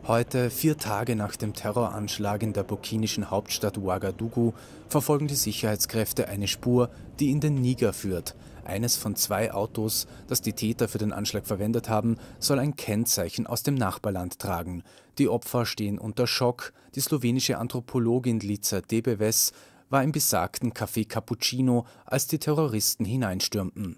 Heute, 4 Tage nach dem Terroranschlag in der burkinischen Hauptstadt Ouagadougou, verfolgen die Sicherheitskräfte eine Spur, die in den Niger führt. Eines von 2 Autos, das die Täter für den Anschlag verwendet haben, soll ein Kennzeichen aus dem Nachbarland tragen. Die Opfer stehen unter Schock. Die slowenische Anthropologin Lica Debeves war im besagten Café Cappuccino, als die Terroristen hineinstürmten.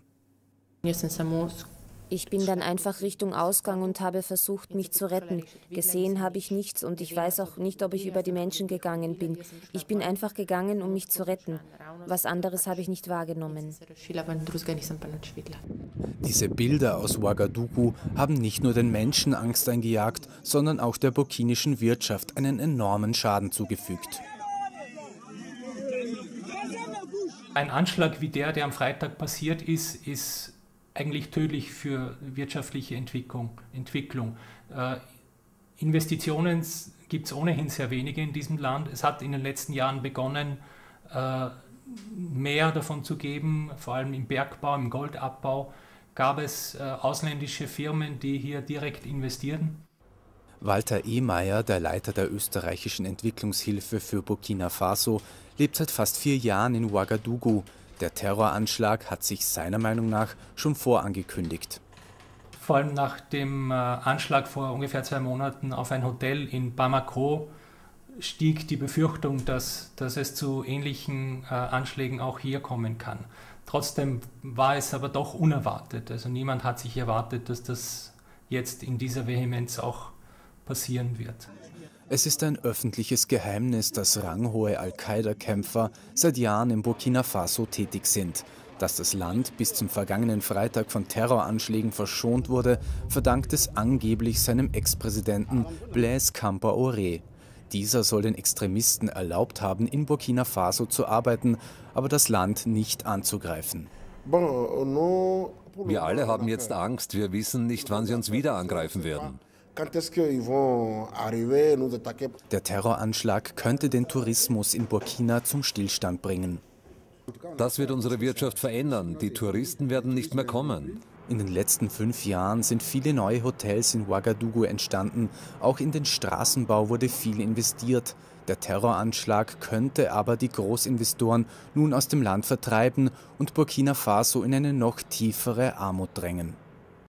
Ich bin dann einfach Richtung Ausgang und habe versucht, mich zu retten. Gesehen habe ich nichts und ich weiß auch nicht, ob ich über die Menschen gegangen bin. Ich bin einfach gegangen, um mich zu retten. Was anderes habe ich nicht wahrgenommen. Diese Bilder aus Ouagadougou haben nicht nur den Menschen Angst eingejagt, sondern auch der burkinischen Wirtschaft einen enormen Schaden zugefügt. Ein Anschlag wie der am Freitag passiert ist eigentlich tödlich für wirtschaftliche Entwicklung. Investitionen gibt es ohnehin sehr wenige in diesem Land. Es hat in den letzten Jahren begonnen, mehr davon zu geben, vor allem im Bergbau, im Goldabbau gab es ausländische Firmen, die hier direkt investieren. Walter Ehmeier, der Leiter der österreichischen Entwicklungshilfe für Burkina Faso, lebt seit fast 4 Jahren in Ouagadougou. Der Terroranschlag hat sich seiner Meinung nach schon vorangekündigt. Vor allem nach dem Anschlag vor ungefähr 2 Monaten auf ein Hotel in Bamako stieg die Befürchtung, dass es zu ähnlichen Anschlägen auch hier kommen kann. Trotzdem war es aber doch unerwartet. Also niemand hat sich erwartet, dass das jetzt in dieser Vehemenz auch passieren wird. Es ist ein öffentliches Geheimnis, dass ranghohe Al-Qaida-Kämpfer seit Jahren in Burkina Faso tätig sind. Dass das Land bis zum vergangenen Freitag von Terroranschlägen verschont wurde, verdankt es angeblich seinem Ex-Präsidenten Blaise Compaoré. Dieser soll den Extremisten erlaubt haben, in Burkina Faso zu arbeiten, aber das Land nicht anzugreifen. Wir alle haben jetzt Angst, wir wissen nicht, wann sie uns wieder angreifen werden. Der Terroranschlag könnte den Tourismus in Burkina zum Stillstand bringen. Das wird unsere Wirtschaft verändern. Die Touristen werden nicht mehr kommen. In den letzten 5 Jahren sind viele neue Hotels in Ouagadougou entstanden. Auch in den Straßenbau wurde viel investiert. Der Terroranschlag könnte aber die Großinvestoren nun aus dem Land vertreiben und Burkina Faso in eine noch tiefere Armut drängen.